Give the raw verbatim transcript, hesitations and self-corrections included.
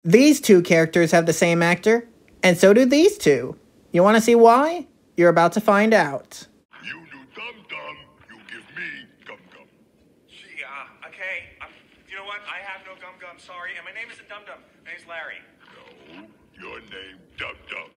These two characters have the same actor, and so do these two. You want to see why? You're about to find out. You do dum-dum, you give me gum-gum. Gee, uh, okay. Um, you know what? I have no gum-gum, sorry. And my name isn't Dum-Dum. My name's Larry. No, your name Dum-Dum.